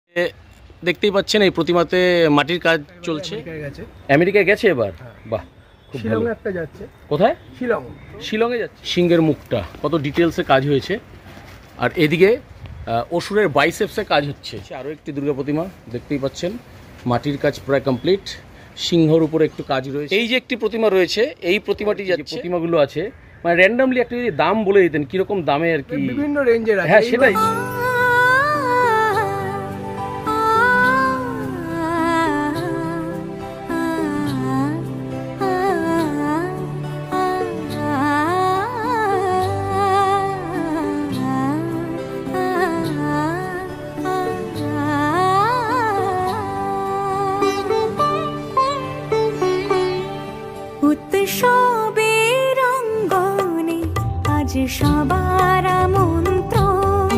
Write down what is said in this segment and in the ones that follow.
দেখতেই পাচ্ছেন এই প্রতিমাতে মাটির কাজ চলছে। আমেরিকায় গেছে এবার? বাহ, খুব ভালো। একটা যাচ্ছে কোথায়? শিলংয়ে যাচ্ছে। সিংহের মুখটা কত ডিটেলসে কাজ হয়েছে। আর এদিকে অসুরের বাইসেপসে কাজ হচ্ছে। আরও একটি দুর্গা প্রতিমা দেখতেই পাচ্ছেন, মাটির কাজ প্রায় কমপ্লিট। সিংহর উপরে একটু কাজ রয়েছে। এই যে একটি প্রতিমা রয়েছে, এই প্রতিমাটি যাচ্ছে। প্রতিমাগুলো আছে মানে র্যান্ডামলি একটা যদি দাম বলে দিতেন কিরকম দামে আর কি, বিভিন্ন রেঞ্জের আছে। হ্যাঁ সেটাই। সবার আমন্ত্রণ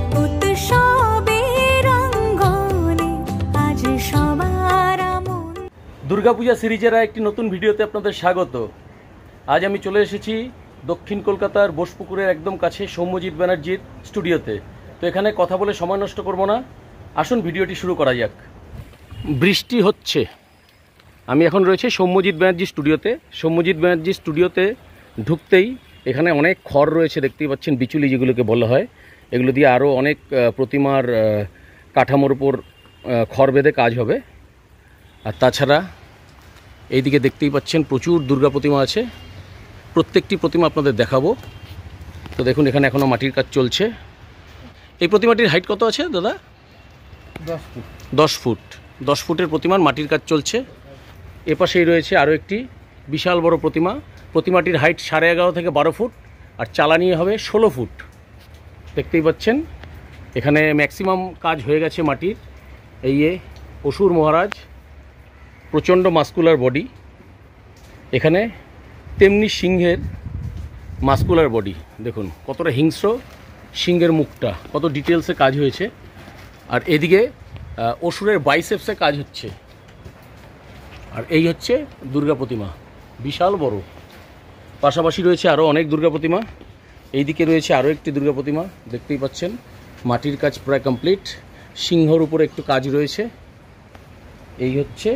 উৎসবের অঙ্গনে, আজ সবার আমন্ত্রণ। দুর্গাপূজা সিরিজের একটি নতুন ভিডিওতে আপনাদের স্বাগত। আজ আমি চলে এসেছি দক্ষিণ কলকাতার বোসপুকুরের একদম কাছে সৌম্যজিৎ ব্যানার্জির স্টুডিওতে। তো এখানে কথা বলে সময় নষ্ট করব না, আসুন ভিডিওটি শুরু করা যাক। বৃষ্টি হচ্ছে, আমি এখন রয়েছে সৌম্যজিৎ ব্যানার্জি স্টুডিওতে। সৌম্যজিৎ ব্যানার্জি স্টুডিওতে ঢুকতেই এখানে অনেক খড় রয়েছে, দেখতেই পাচ্ছেন, বিচুলি যেগুলোকে বলা হয়। এগুলো দিয়ে আরও অনেক প্রতিমার কাঠামোর উপর খড় বেঁধে কাজ হবে। আর তাছাড়া এইদিকে দেখতেই পাচ্ছেন প্রচুর দুর্গা প্রতিমা আছে। প্রত্যেকটি প্রতিমা আপনাদের দেখাবো। তো দেখুন এখানে এখনও মাটির কাজ চলছে। এই প্রতিমাটির হাইট কত আছে দাদা? 10 ফুট। 10 ফুট। 10 ফুটের প্রতিমার মাটির কাজ চলছে। এপাশেই রয়েছে আরও একটি বিশাল বড় প্রতিমা। প্রতিমাটির হাইট 11.5 থেকে 12 ফুট, আর চালানি হবে 16 ফুট। দেখতেই পাচ্ছেন এখানে ম্যাক্সিমাম কাজ হয়ে গেছে মাটির। এই অসুর মহারাজ, প্রচণ্ড মাস্কুলার বডি। এখানে তেমনি সিংহের মাস্কুলার বডি, দেখুন কতটা হিংস্র। সিংহের মুখটা কত ডিটেলসে কাজ হয়েছে। আর এদিকে অসুরের বাইসেপসে কাজ হচ্ছে। আর এই হচ্ছে দুর্গা প্রতিমা, বিশাল বড়। পাশাপাশি রয়েছে আরও অনেক দুর্গা প্রতিমা। এইদিকে রয়েছে আরও একটি দুর্গা প্রতিমা, দেখতেই পাচ্ছেন মাটির কাজ প্রায় কমপ্লিট। সিংহর উপরে একটু কাজ রয়েছে। এই হচ্ছে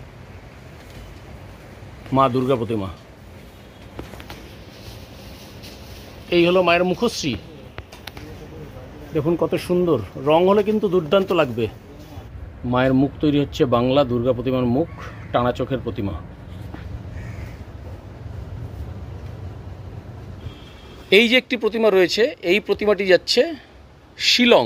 মা দুর্গা প্রতিমা। এই হলো মায়ের মুখশ্রী, দেখুন কত সুন্দর। রং হলে কিন্তু দুর্দান্ত লাগবে। মায়ের মুখ তৈরি হচ্ছে বাংলা দুর্গা প্রতিমার মুখ, টানা চোখের প্রতিমা। এই যে একটি প্রতিমা রয়েছে, এই প্রতিমাটি যাচ্ছে শিলং।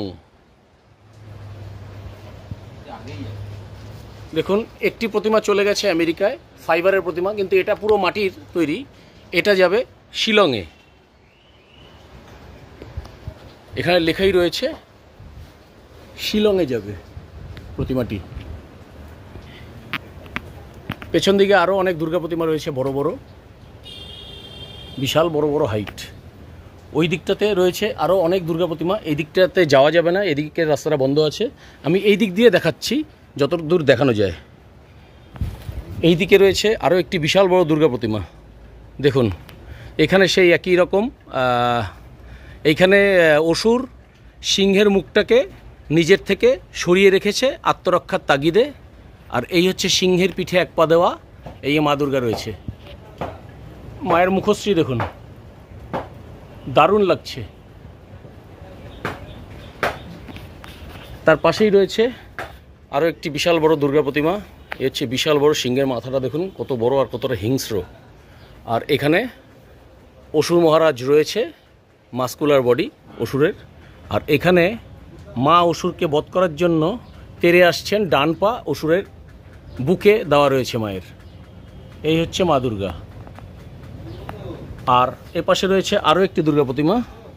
দেখুন একটি প্রতিমা চলে গেছে আমেরিকায়, ফাইবারের প্রতিমা, কিন্তু এটা পুরো মাটির তৈরি। এটা যাবে শিলংয়ে। এখানে লেখাই রয়েছে শিলংয়ে যাবে প্রতিমাটি। পেছন দিকে আরও অনেক দুর্গা প্রতিমা রয়েছে, বড় বড়, বিশাল বড় বড় হাইট। ওই দিকটাতে রয়েছে আরও অনেক দুর্গা প্রতিমা। এই দিকটাতে যাওয়া যাবে না, এদিকের রাস্তাটা বন্ধ আছে। আমি এই দিক দিয়ে দেখাচ্ছি যত দূর দেখানো যায়। এই দিকে রয়েছে আরও একটি বিশাল বড় দুর্গা প্রতিমা, দেখুন। এখানে সেই একই রকম, এইখানে অসুর সিংহের মুখটাকে নিজের থেকে সরিয়ে রেখেছে আত্মরক্ষার তাগিদে। আর এই হচ্ছে সিংহের পিঠে এক পা দেওয়া, এই মা দুর্গা রয়েছে। মায়ের মুখশ্রী দেখুন, দারুণ লাগছে। তার পাশেই রয়েছে আরও একটি বিশাল বড় দুর্গা প্রতিমা। এ হচ্ছে বিশাল বড় সিংহের মাথাটা, দেখুন কত বড় আর কতটা হিংস্র। আর এখানে অসুর মহারাজ রয়েছে, মাস্কুলার বডি অসুরের। আর এখানে মা অসুরকে বধ করার জন্য তেড়ে আসছেন, ডান পা অসুরের বুকে দেওয়া রয়েছে মায়ের। এই হচ্ছে মা দুর্গা। আর এপাশে রয়েছে আরও একটি দুর্গা প্রতিমা।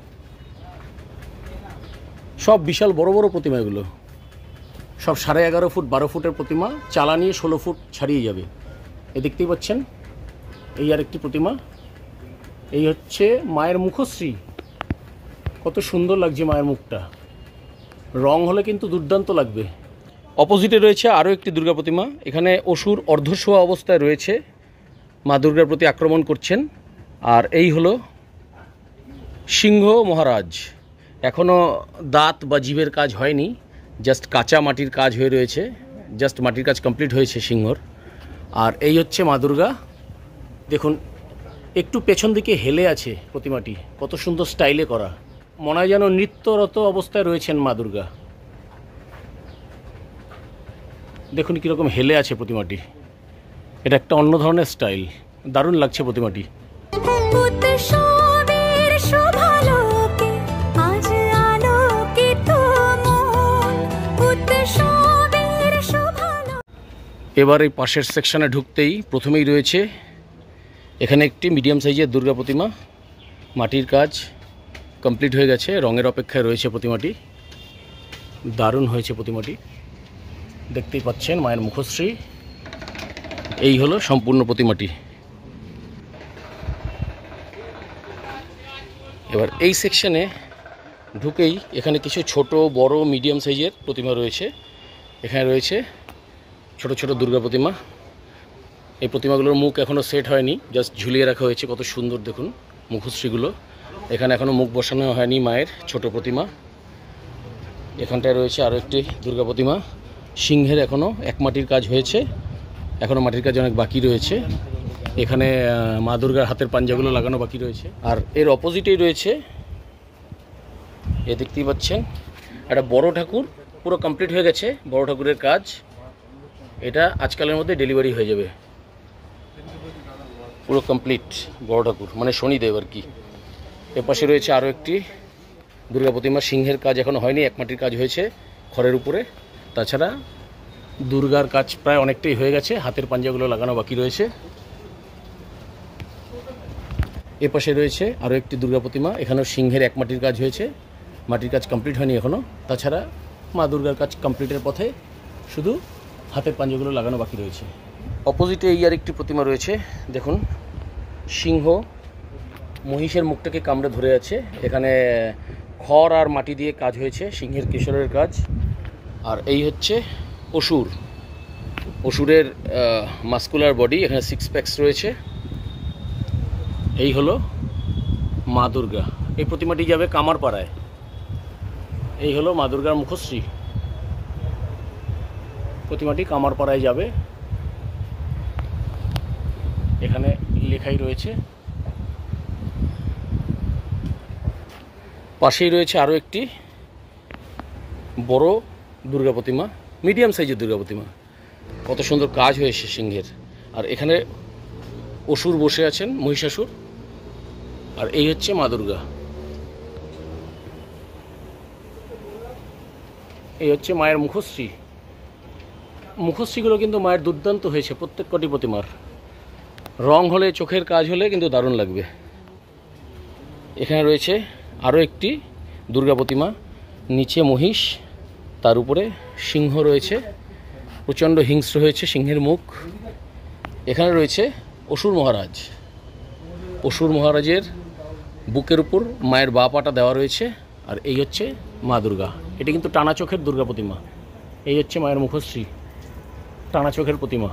সব বিশাল বড় বড় প্রতিমা, এগুলো সব 11.5 ফুট 12 ফুটের প্রতিমা, চালানি 16 ফুট ছাড়িয়ে যাবে। এ দেখতেই পাচ্ছেন এই আর একটি প্রতিমা। এই হচ্ছে মায়ের মুখশ্রী, কত সুন্দর লাগছে মায়ের মুখটা। রং হলে কিন্তু দুর্দান্ত লাগবে। অপোজিটে রয়েছে আরও একটি দুর্গা প্রতিমা। এখানে অসুর অর্ধশোয়া অবস্থায় রয়েছে, মা দুর্গার প্রতি আক্রমণ করছেন। আর এই হলো সিংহ মহারাজ। এখনও দাঁত বা জিভের কাজ হয়নি, জাস্ট কাঁচা মাটির কাজ হয়ে রয়েছে, জাস্ট মাটির কাজ কমপ্লিট হয়েছে সিংহর। আর এই হচ্ছে মা দুর্গা। দেখুন একটু পেছন দিকে হেলে আছে প্রতিমাটি, কত সুন্দর স্টাইলে করা, মনে হয় যেন নৃত্যরত অবস্থায় রয়েছেন মা দুর্গা। দেখুন কীরকম হেলে আছে প্রতিমাটি, এটা একটা অন্য ধরনের স্টাইল, দারুণ লাগছে প্রতিমাটি। উৎসবের শোভালোকে আজ আলোকিত মন, উৎসবের শোভালো। এবার এই পাশের সেকশনে ঢুকতেই প্রথমেই রয়েছে এখানে একটি মিডিয়াম সাইজের দুর্গা প্রতিমা, মাটির কাজ কমপ্লিট হয়ে গেছে, রঙের অপেক্ষায় রয়েছে প্রতিমাটি। দারুণ হয়েছে প্রতিমাটি, দেখতেই পাচ্ছেন মায়ের মুখশ্রী। এই হলো সম্পূর্ণ প্রতিমাটি। এবার এই সেকশনে ঢুকেই এখানে কিছু ছোট বড় মিডিয়াম সাইজের প্রতিমা রয়েছে। এখানে রয়েছে ছোট ছোট দুর্গা প্রতিমা। এই প্রতিমাগুলোর মুখ এখনও সেট হয়নি, জাস্ট ঝুলিয়ে রাখা হয়েছে, কত সুন্দর দেখুন মুখশ্রীগুলো। এখানে এখনও মুখ বসানো হয়নি মায়ের ছোট প্রতিমা। এখানটায় রয়েছে আরও একটি দুর্গা প্রতিমা, সিংহের এখনও এক মাটির কাজ হয়েছে, এখনও মাটির কাজ অনেক বাকি রয়েছে। এখানে মা দুর্গার হাতের পাঞ্জাগুলো লাগানো বাকি রয়েছে। আর এর অপোজিটেই রয়েছে, এ দেখতেই পাচ্ছেন একটা বড় ঠাকুর, পুরো কমপ্লিট হয়ে গেছে বড় ঠাকুরের কাজ। এটা আজকালের মধ্যে ডেলিভারি হয়ে যাবে, পুরো কমপ্লিট বড় ঠাকুর, মানে শনিদেব আর কি। এপাশে রয়েছে আরও একটি দুর্গা প্রতিমা, সিংহের কাজ এখনও হয়নি, এক মাটির কাজ হয়েছে খড়ের উপরে। তাছাড়া দুর্গার কাজ প্রায় অনেকটাই হয়ে গেছে, হাতের পাঞ্জাগুলো লাগানো বাকি রয়েছে। এপাশে রয়েছে আরও একটি দুর্গা প্রতিমা, এখানেও সিংহের এক মাটির কাজ হয়েছে, মাটির কাজ কমপ্লিট হয়নি এখনও। তাছাড়া মা দুর্গার কাজ কমপ্লিটের পথে, শুধু হাতের পাঞ্জাগুলো লাগানো বাকি রয়েছে। অপোজিটে এই আর একটি প্রতিমা রয়েছে, দেখুন সিংহ মহিষের মুখটাকে কামড়ে ধরে আছে। এখানে খড় আর মাটি দিয়ে কাজ হয়েছে, সিংহের কেশরের কাজ। আর এই হচ্ছে অসুর, অসুরের মাস্কুলার বডি, এখানে 6 প্যাকস রয়েছে। এই হলো মা দুর্গা। এই প্রতিমাটি যাবে কামারপাড়ায়। এই হলো মা দুর্গার মুখশ্রী, প্রতিমাটি কামারপাড়ায় যাবে। এখানে লেখাই রয়েছে। পাশেই রয়েছে আরও একটি বড় দুর্গা প্রতিমা, মিডিয়াম সাইজের দুর্গা প্রতিমা, কত সুন্দর কাজ হয়েছে সিংহের। আর এখানে অসুর বসে আছেন, মহিষাসুর। আর এই হচ্ছে মা দুর্গা। এই হচ্ছে মায়ের মুখশ্রী। মুখশ্রীগুলো কিন্তু মায়ের দুর্দান্ত হয়েছে, প্রত্যেক কটি প্রতিমার রং হলে, চোখের কাজ হলে কিন্তু দারুণ লাগবে। এখানে রয়েছে আরও একটি দুর্গা প্রতিমা, নিচে মহিষ, তার উপরে সিংহ রয়েছে, প্রচণ্ড হিংস্র হয়েছে সিংহের মুখ। এখানে রয়েছে অসুর মহারাজ, অসুর মহারাজের বুকের উপর মায়ের বা পাটা দেওয়া রয়েছে। আর এই হচ্ছে মা দুর্গা। এটি কিন্তু টানা চোখের দুর্গা প্রতিমা। এই হচ্ছে মায়ের মুখশ্রী, টানা চোখের প্রতিমা।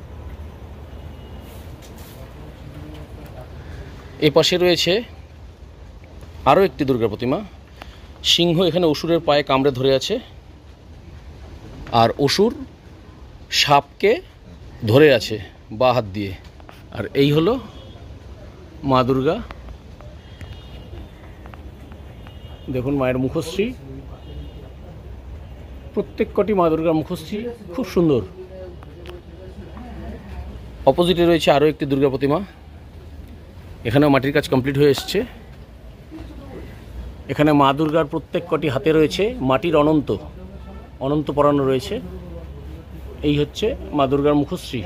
এ পাশে রয়েছে আরও একটি দুর্গা প্রতিমা, সিংহ এখানে অসুরের পায়ে কামড়ে ধরে আছে, আর অসুর সাপকে ধরে আছে বা হাত দিয়ে। আর এই হলো মা দুর্গা। দেখুন মায়ের মুখশ্রী, প্রত্যেক কটি মা দুর্গার মুখশ্রী খুব সুন্দর। অপোজিটে রয়েছে আরও একটি দুর্গা প্রতিমা, এখানেও মাটির কাজ কমপ্লিট হয়ে এসছে। এখানে মা দুর্গার প্রত্যেক কটি হাতে রয়েছে মাটির অনন্ত, অনন্ত পরানো রয়েছে। এই হচ্ছে মা দুর্গার মুখশ্রী।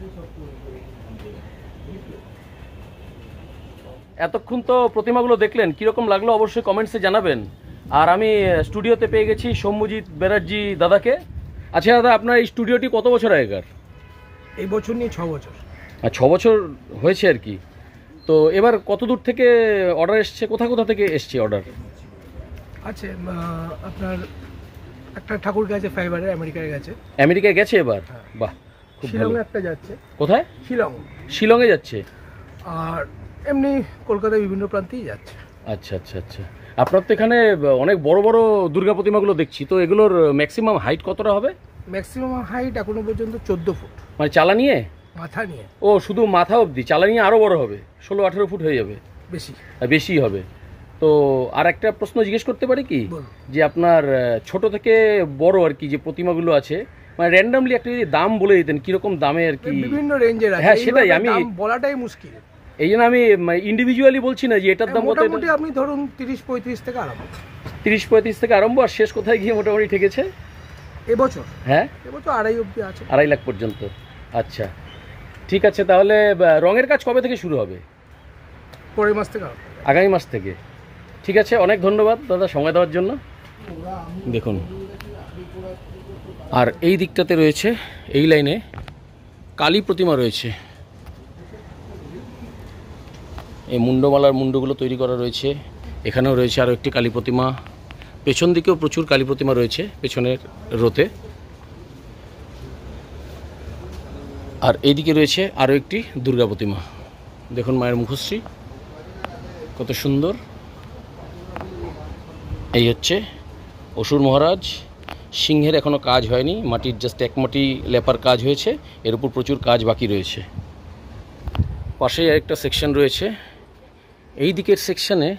এতক্ষণ তো প্রতিমাগুলো দেখলেন, কীরকম লাগলো অবশ্যই কমেন্টসে জানাবেন। আর আমি স্টুডিওতে পেয়ে গেছি সৌম্যজিৎ ব্যানার্জি দাদাকে। আচ্ছা দাদা, আপনার এই স্টুডিওটি কত বছর আগেকার? এই বছর নিয়ে 6 বছর। আর 6 বছর হয়েছে আর কি। তো এবার কত দূর থেকে অর্ডার এসছে, কোথা কোথা থেকে এসছে অর্ডার? আছে আপনার একটা ঠাকুর গেছে ফাইবারে, আমেরিকায় গেছে। আমেরিকায় গেছে এবার? বাহ, খুব ভালো। শিলংয়ে একটা যাচ্ছে। কোথায়? শিলং। শিলংয়ে যাচ্ছে। আর এমনি কলকাতায় বিভিন্ন প্রান্তেই যাচ্ছে। আচ্ছা আচ্ছা আচ্ছা। আপনার তো এখানে অনেক বড় বড় দুর্গা প্রতিমাগুলো দেখছি, তো এগুলোর ম্যাক্সিমাম হাইট কতটা হবে? ম্যাক্সিমাম হাইট এখনো পর্যন্ত 14 ফুট মানে চালা নিয়ে? মাথা নিয়ে। ও শুধু মাথা অবধি, চালা নিয়ে আরও বড় হবে, 16-18 ফুট হয়ে যাবে, বেশি বেশি হবে। তো আর একটা প্রশ্ন জিজ্ঞেস করতে পারি কি, বলুন। যে আপনার ছোট থেকে বড় আর কি যে প্রতিমাগুলো আছে, মানে র্যান্ডামলি একটা যদি দাম বলে দিতেন কিরকম দামে আর কি? বিভিন্ন রেঞ্জের আছে। হ্যাঁ, সেটাই এইভাবে আমি দাম বলাটাই মুশকিল। এই জন্য আমি ইন্ডিভিজুয়ালি বলছি না যে এটার দাম কত। মোটামুটি আপনি ধরুন 30-35 থেকে আরম্ভ। 30-35 থেকে আরম্ভ, আর শেষ কোথায় গিয়ে মোটামুটি ঠেকেছে? এবছর হ্যাঁ, 2.5 অব্দি আছে। 2.5 লাখ পর্যন্ত। আচ্ছা, ঠিক আছে। তাহলে রঙের কাজ কবে থেকে শুরু হবে? পরের মাস থেকে আরম্ভ। আগামী মাস থেকে। ঠিক আছে, অনেক ধন্যবাদ দাদা সময় দেওয়ার জন্য। দেখুন, আর এই দিকটাতে রয়েছে, এই লাইনে কালী প্রতিমা রয়েছে। এই মুন্ডমালার মুন্ডগুলো তৈরি করা রয়েছে। এখানেও রয়েছে আরও একটি কালী প্রতিমা। পেছন দিকেও প্রচুর কালী প্রতিমা রয়েছে পেছনের রোতে। আর এইদিকে রয়েছে আরও একটি দুর্গা প্রতিমা। দেখুন মায়ের মুখশ্রী কত সুন্দর। এই হচ্ছে অসুর মহারাজ। সিংহের এখনও কাজ হয়নি, মাটির জাস্ট এক মাটি লেপার কাজ হয়েছে, এর উপর প্রচুর কাজ বাকি রয়েছে। পাশেই আরেকটা সেকশন রয়েছে। এই দিকের সেকশনে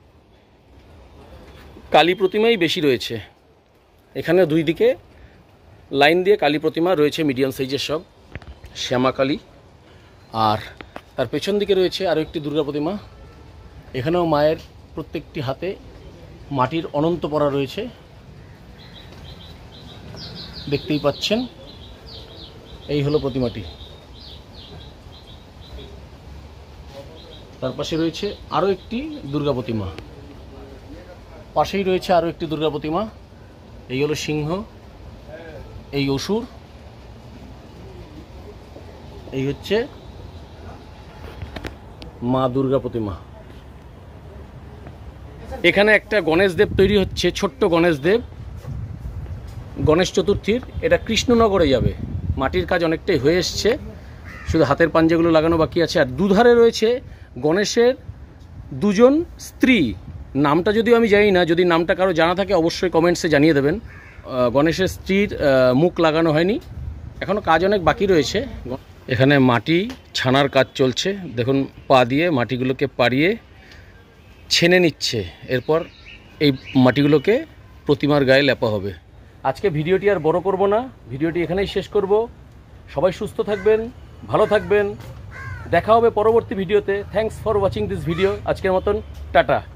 কালী প্রতিমাই বেশি রয়েছে। এখানে দুই দিকে লাইন দিয়ে কালী প্রতিমা রয়েছে, মিডিয়াম সাইজের সব শ্যামা কালী। আর তার পেছন দিকে রয়েছে আরও একটি দুর্গা প্রতিমা। এখানেও মায়ের প্রত্যেকটি হাতে মাটির অনন্ত পরা রয়েছে, দেখতেই পাচ্ছেন। এই হলো প্রতিমাটি। তার পাশে রয়েছে আরও একটি দুর্গা প্রতিমা। পাশেই রয়েছে আরও একটি দুর্গা প্রতিমা। এই হলো সিংহ, এই অসুর, এই হচ্ছে মা দুর্গা প্রতিমা। এখানে একটা গণেশ দেব তৈরি হচ্ছে, ছোট্ট গণেশ দেব, গণেশ চতুর্থীর। এটা কৃষ্ণনগরে যাবে। মাটির কাজ অনেকটাই হয়ে এসছে, শুধু হাতের পাঞ্জাগুলো লাগানো বাকি আছে। আর দুধারে রয়েছে গণেশের দুজন স্ত্রী। নামটা যদিও আমি জানি না, যদি নামটা কারো জানা থাকে অবশ্যই কমেন্টসে জানিয়ে দেবেন। গণেশের স্ত্রীর মুখ লাগানো হয়নি, এখনও কাজ অনেক বাকি রয়েছে। এখানে মাটি ছানার কাজ চলছে। দেখুন পা দিয়ে মাটিগুলোকে পাড়িয়ে ছেনে নিচ্ছে, এরপর এই মাটিগুলোকে প্রতিমার গায়ে লেপা হবে। আজকে ভিডিওটি আর বড় করব না, ভিডিওটি এখানেই শেষ করব। সবাই সুস্থ থাকবেন, ভালো থাকবেন, দেখা হবে পরবর্তী ভিডিওতে। Thanks for watching this video. আজকের মতন টাটা।